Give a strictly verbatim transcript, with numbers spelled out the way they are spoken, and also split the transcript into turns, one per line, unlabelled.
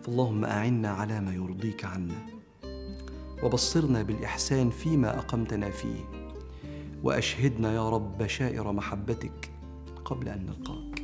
فاللهم أعنا على ما يرضيك عنا، وبصرنا بالإحسان فيما أقمتنا فيه، وأشهدنا يا رب بشائر محبتك قبل أن نلقاك.